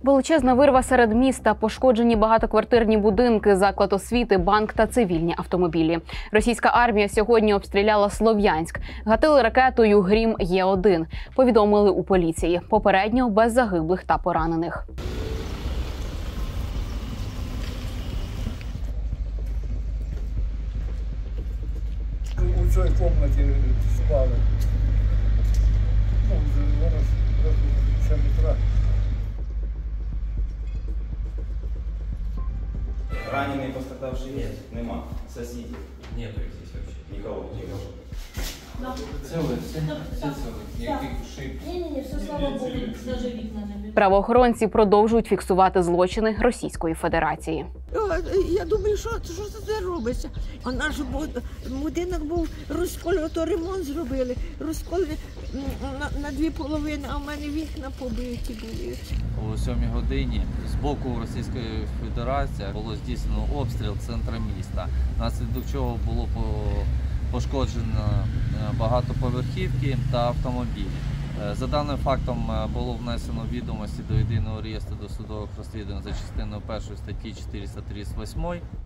Величезна вирва серед міста, пошкоджені багатоквартирні будинки, заклад освіти, банк та цивільні автомобілі. Російська армія сьогодні обстріляла Слов'янськ. Гатили ракетою «Грім Є-1», повідомили у поліції. Попередньо без загиблих та поранених. У цій кімнаті спали. Ну, зараз 7 утра. Раненые, пострадавшие нет? Нема. Соседи? Нету их здесь вообще. Никого? Никого. Целые, все целые. Никаких ушиб. Не, все, слава Богу, даже видно не видно. Правоохоронці продовжують фіксувати злочини Російської Федерації. Я думаю, що це робиться? А наш будинок був розкол, то ремонт зробили. Розкол на дві половини, а в мене вікна побиті були. О 7 годині з боку Російської Федерації було здійснено обстріл центру міста, внаслідок чого було пошкоджено багатоповерхівки та автомобілі. За даним фактом було внесено відомості до єдиного реєстру досудових розслідувань за частиною 1 статті 438